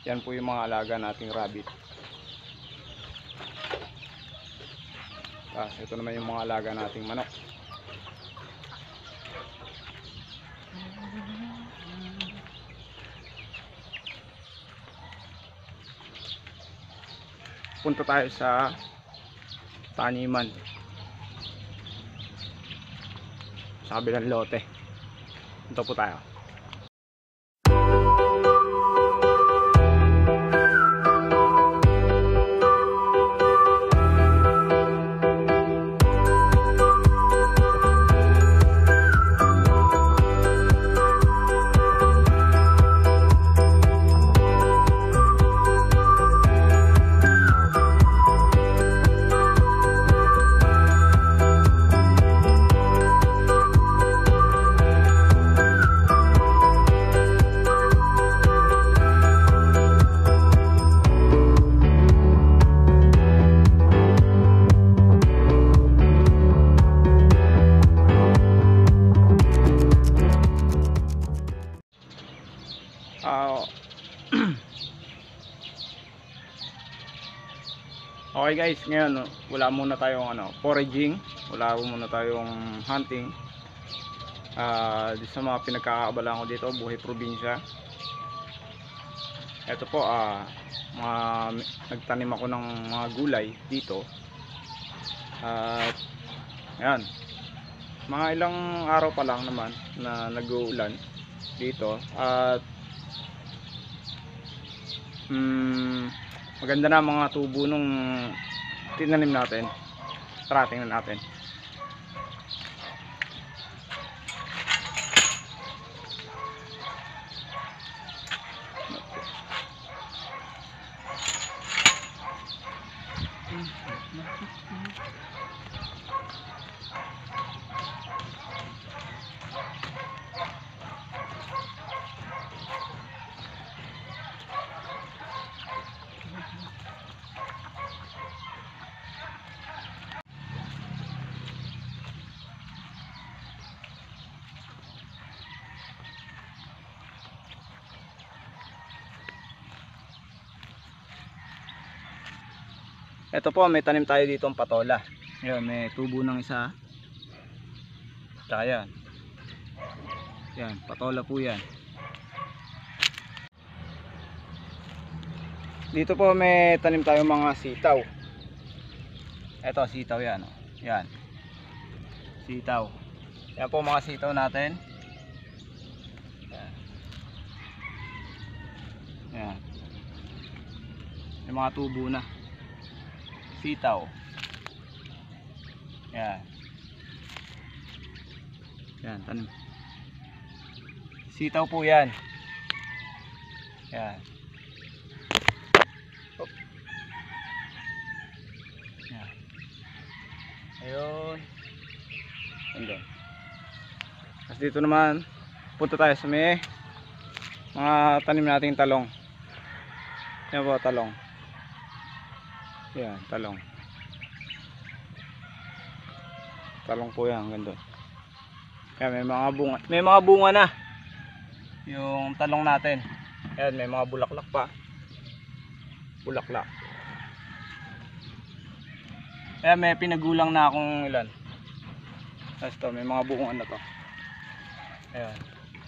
Yan po yung mga alaga nating rabbit. Ito naman yung mga alaga nating manok. Punta tayo sa taniman sa kabilang lote. Ito po tayo. Okay guys, ngayon wala muna tayong foraging, wala muna tayong hunting. Sa mga pinagkakaabalahan ko dito, buhay probinsya. Ito po, nagtanim ako ng mga gulay dito. At ayan, mga ilang araw pa lang naman na nag-uulan dito. At maganda na mga tubo nung tinanim natin. Tara, tingnan natin. Ito po, may tanim tayo dito ang patola. Ayan, may tubo ng isa. Tsaka yan. Yan, patola po yan. Dito po may tanim tayo mga sitaw. Ito, sitaw yan. Yan. Sitaw. Yan po mga sitaw natin. Yan. Yan. Yung mga tubo na. Sitaw. Yan. Yan, tanim. Sitaw po yan. Yan. Oh. Yan. Ayun. Andun. Tapos dito naman, punta tayo sa may mga tanim nating talong. Yan po, talong. Yan, talong. Talong po yan, ganda. Yan, may mga bunga na yung talong natin. Yan, may mga bulaklak pa. Bulaklak. Yan, may pinagulang na akong ilan. Tapos to, may mga bunga na to. Ayan.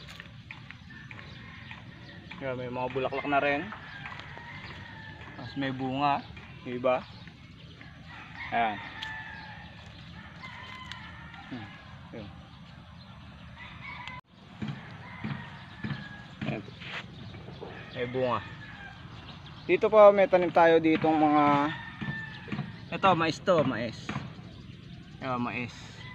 Yan, may mga bulaklak na rin. Tapos may bunga. Iba. Ayan. Ayan. Ayan. May bunga. Dito pa may tanim tayo ditong mga, ito mais to, mais. Ayan, mais.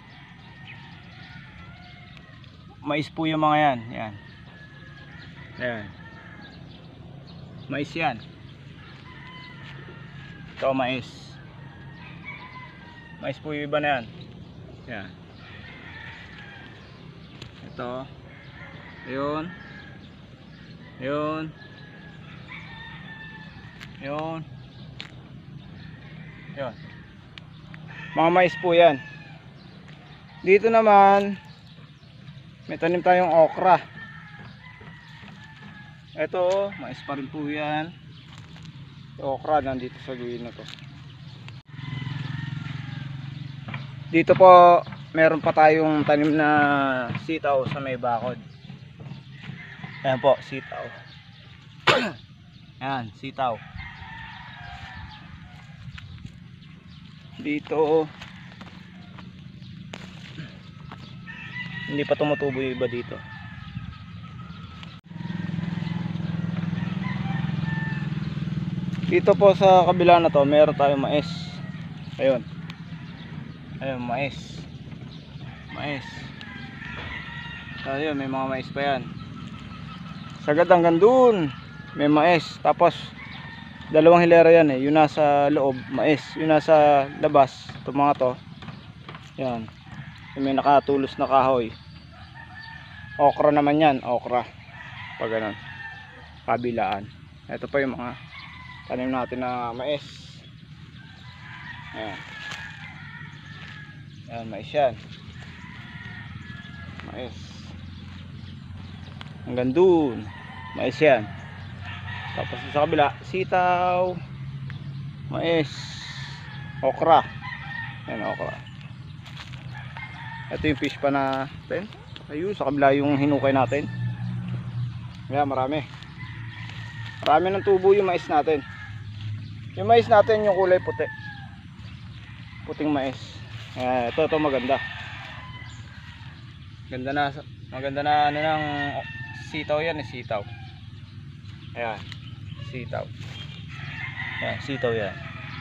Mais po yung mga yan. Ayan. Ayan. Mais yan. Ito, mais. Mais po yung iba na yan. Yan. Ito. Ayun. Ayun. Ayun. Ayun. Mga mais po yan. Dito naman may tanim tayong okra. Ito, mais pa rin po yan. Okra nandito sa gawin na to. Dito po meron pa tayong tanim na sitaw sa may bakod. Ayan po, sitaw. Ayan, sitaw. Dito hindi pa tumutubo yung iba dito. Dito po sa kabila na to meron tayong mais. Ayun. Ayun, mais. Mais. Ayun, may mga mais pa yan. Sagad hanggang dun may mais. Tapos dalawang hilera yan eh. Yung nasa loob mais, yung nasa labas itong mga to. Yan. Yung may nakatulos na kahoy. Okra naman yan, okra. Pag ganun. Kabilaan. Ito pa yung mga tanim natin na mais. Ayan. Ayan, mais yan. Mais. Hanggang dun mais yan. Tapos sa kabila sitaw, mais, okra. Ayan, okra. Ito yung fish pa natin. Ayun, sa kabila yung hinukay natin. Ayan, marami. Marami ng tubo yung mais natin. Yung mais natin yung kulay puti. Puting mais. Ayan, ito maganda. Maganda na ano ng sitaw yan eh, sitaw. Ayan, sitaw. Ayan, sitaw yan.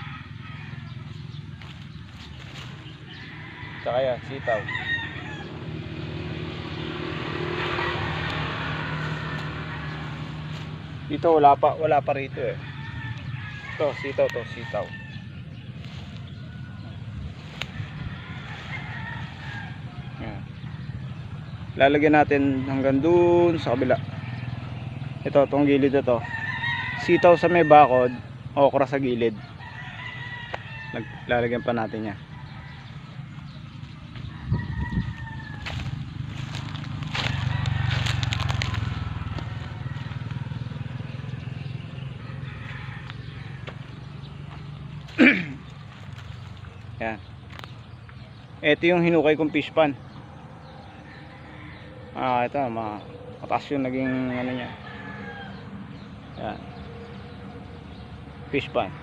Tsaka yan, sitaw. Dito wala pa rito eh. Ito, sitaw to, sitaw. Ayan. Lalagyan natin hanggang dun sa kabila. Ito, itong gilid na to. Sitaw sa may bakod, okra sa gilid. Lalagyan pa natin yan. Yan. Ito yung hinukay kong fish pan. Ito mataas yung naging ano niya. Yan. Fish pan.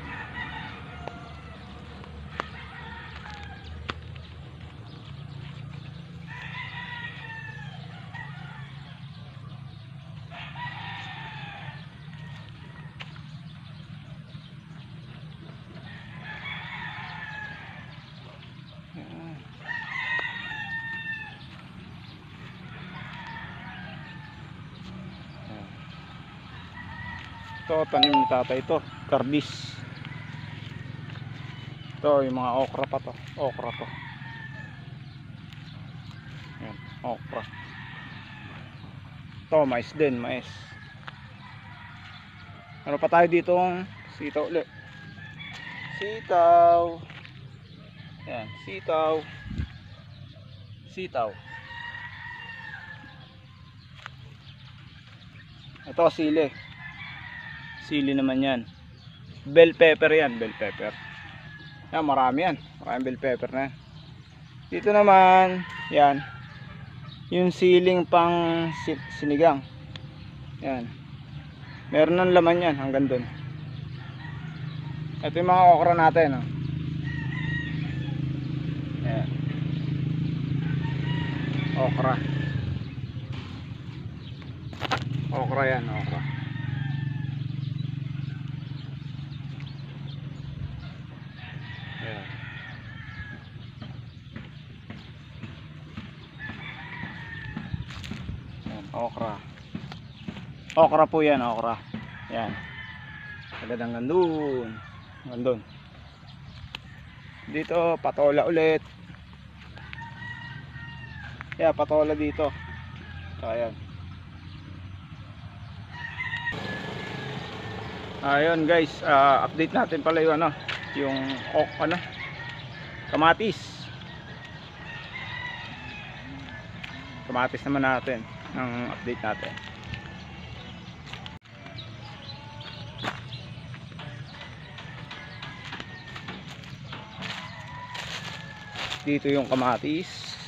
Ito, tanim ni tatay ito, kardis. Ito, yung mga okra pa to. Okra to. Yan, okra. Ito, mais din, mais. Ano pa tayo dito ng sitaw ulit. Sitaw. Yan, sitaw. Sitaw. Ito, sili. Sili naman yan. Bell pepper yan, bell pepper. Yan, marami yan. Maraming bell pepper na yan. Dito naman, yan. Yung siling pang sinigang. Yan. Meron ng laman yan hanggang dun. Ito yung mga okra natin. Oh. Yan. Okra. Okra yan, okra. Ayan. Ayan, okra. Okra po yan, okra. Yan. Agad hanggang dun. Hanggang dun. Dito, patola ulit. Yan, patola dito. Ayan. Ayun guys, update natin pala yung ano, yung kamatis. Kamatis naman natin ang update natin. dito yung kamatis.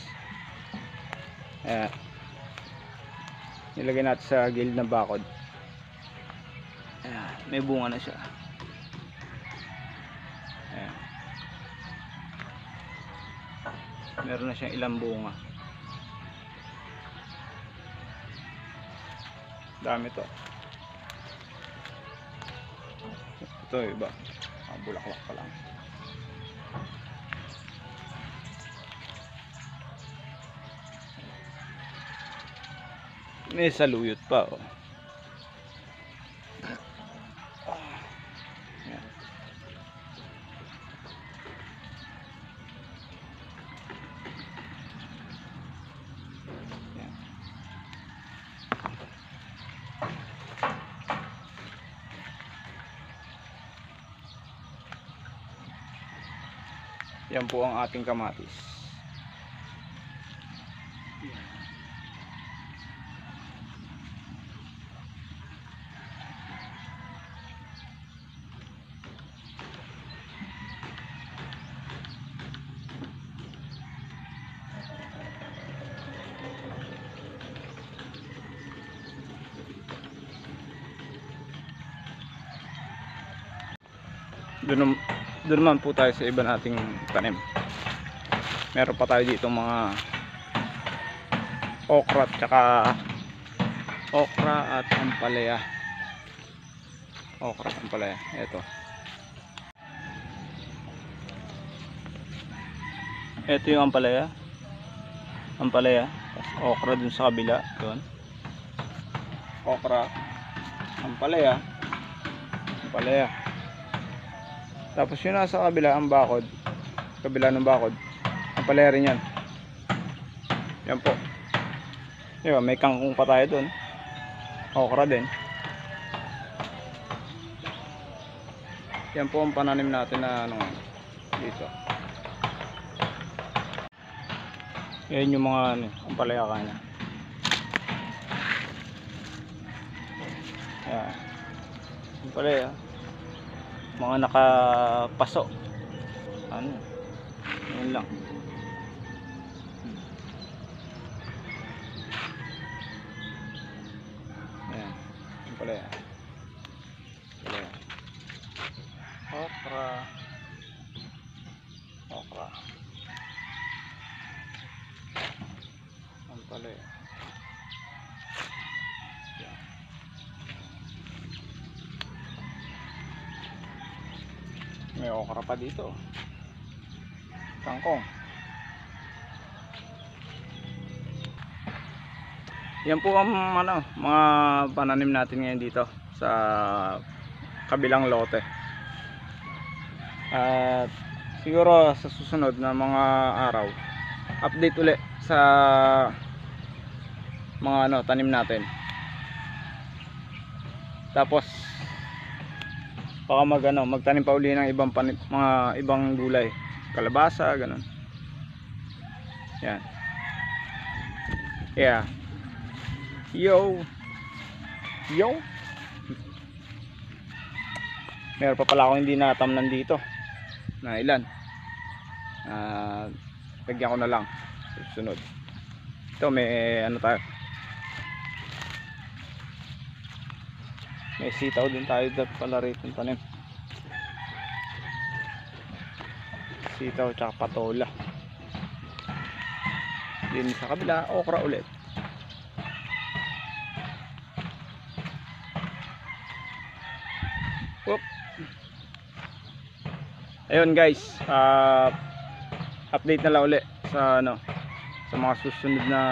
Ayan. Nilagay natin sa gilid ng bakod. Ayan. May bunga na siya. Ayan. Meron na siyang ilang bunga. Dami to. Ito iba. Bulaklak pa lang. May saluyot pa, oh. Ayan. Ayan. Yan po ang ating kamatis. Doon naman po tayo sa iba nating tanim. Meron pa tayo dito mga okra at ampalaya. Okra at ampalaya. Ito yung ampalaya. Okra dun sa kabila. Doon. Okra, ampalaya. Tapos yun nasa kabila ang bakod. Kabila ng bakod. Ampalaya rin yan. Yan po. Diba, may kangkong pa tayo dun. Okra din. Yan po ang pananim natin na ano, dito. Yan yung mga ano, ampalaya kanya. Yan. Ampalaya. Mga nakapaso. Ano? Yan lang. Ayan. Ampalaya. Okra. Ampalaya. May okra pa dito. Kangkong. Yan po ang ano, mga pananim natin ngayon dito sa kabilang lote. At siguro sa susunod na mga araw, update uli sa mga ano, tanim natin. Tapos baka magtanim pa uli ng ibang mga ibang gulay, kalabasa, ganun. Yan. Yeah. Yo. Meron pa pala ako hindi natamnan dito. Na ilan? Lagyan ko na lang susunod. Ito may ano tayo. May sitaw din tayo pala rito ng tanim. Sitaw tsaka patola. Din sa kabila, okra ulit. Oop. Ayun guys, update na lang ulit sa ano, sa mga susunod na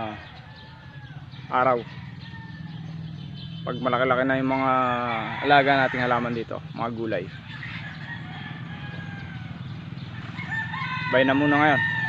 araw. Pag malaki-laki na yung mga alaga nating halaman dito, mga gulay. Bye na muna ngayon.